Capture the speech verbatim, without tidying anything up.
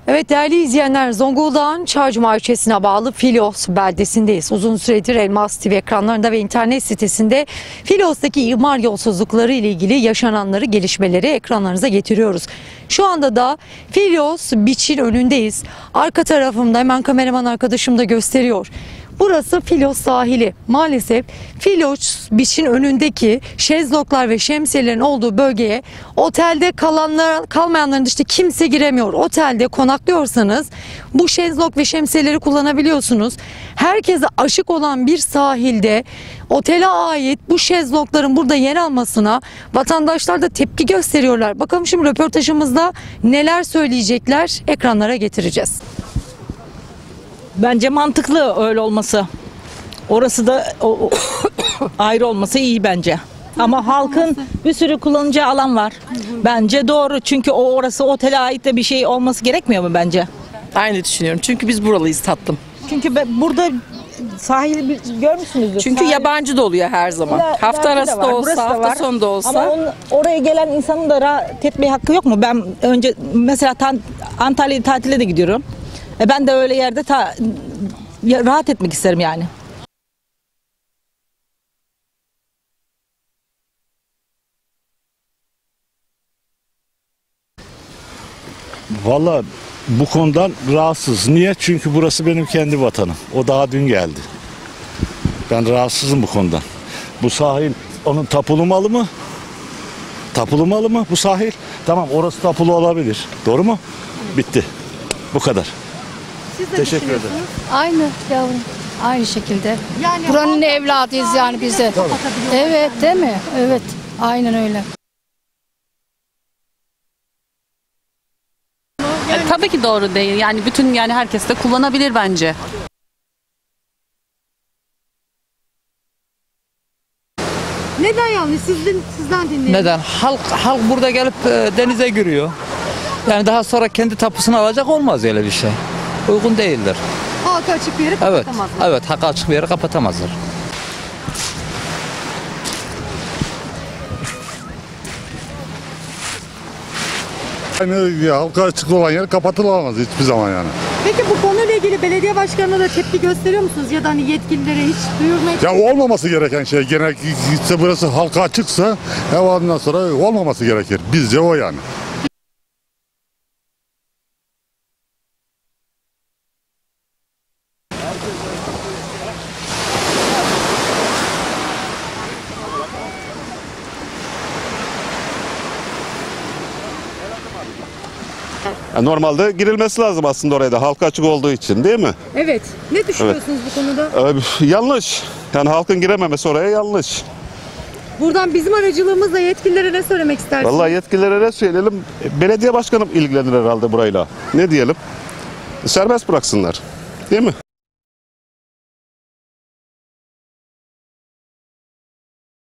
Evet değerli izleyenler, Zonguldak'ın Çaycuma ilçesine bağlı Filos beldesindeyiz. Uzun süredir Elmas T V ekranlarında ve internet sitesinde Filos'taki imar yolsuzlukları ile ilgili yaşananları, gelişmeleri ekranlarınıza getiriyoruz. Şu anda da Filos Beach'in önündeyiz. Arka tarafımda hemen kameraman arkadaşım da gösteriyor. Burası Filos sahili. Maalesef Filos Beach'in önündeki şezlonglar ve şemsiyelerin olduğu bölgeye otelde kalanlar, kalmayanların işte kimse giremiyor. Otelde konaklıyorsanız bu şezlong ve şemsiyeleri kullanabiliyorsunuz. Herkese aşık olan bir sahilde otele ait bu şezlongların burada yer almasına vatandaşlar da tepki gösteriyorlar. Bakalım şimdi röportajımızda neler söyleyecekler, ekranlara getireceğiz. Bence mantıklı öyle olması. Orası da o, o, ayrı olması iyi bence. Ama halkın bir sürü kullanacağı alan var. Bence doğru. Çünkü o orası otele ait de bir şey olması gerekmiyor mu bence? Aynı düşünüyorum. Çünkü biz buralıyız tatlım. Çünkü ben, burada sahil görmüşsünüzdür. Çünkü sahil, yabancı da oluyor her zaman. İla, hafta arası da, var, olsa, da hafta var. sonu da olsa. Ama onun, oraya gelen insanın da rahat etmeye hakkı yok mu? Ben önce mesela tan, Antalya'ya tatile de gidiyorum. E ben de öyle yerde ta, ya, rahat etmek isterim yani. Vallahi bu konudan rahatsız. Niye? Çünkü burası benim kendi vatanım. O daha dün geldi. Ben rahatsızım bu konudan. Bu sahil onun tapulu malı mı? Tapulu malı mı bu sahil? Tamam, orası tapulu olabilir. Doğru mu? Bitti. Bu kadar. Teşekkür ederim. Aynı yavrum. Aynı şekilde. Yani Buranın evladıyız yani biz de. Evet değil mi? Evet. Aynen öyle. Yani tabii ki doğru değil. Yani bütün yani herkes de kullanabilir bence. Neden yanlış? Sizden, sizden dinleyelim. Neden? Halk halk burada gelip e, denize giriyor. Yani daha sonra kendi tapusunu alacak, olmaz öyle bir şey. Uygun değildir. Halka açık bir yeri Evet. kapatamazlar. Evet, halka açık bir yeri kapatamazlar. Yani halka açık olan yer kapatılamaz hiçbir zaman yani. Peki bu konuyla ilgili belediye başkanına da tepki gösteriyor musunuz? Ya da hani yetkililere hiç duyurmaya... Ya olmaması gereken şey genellikle burası halka açıksa ya ondan sonra olmaması gerekir. Bizce o yani. Normalde girilmesi lazım aslında oraya da, halka açık olduğu için, değil mi? Evet. Ne düşünüyorsunuz bu konuda? Ee, yanlış. Yani halkın girememesi oraya yanlış. Buradan bizim aracılığımızla yetkililere ne söylemek istersiniz? Vallahi yetkililere ne söyleyelim? Belediye başkanı ilgilenir herhalde burayla. Ne diyelim? Serbest bıraksınlar. Değil mi?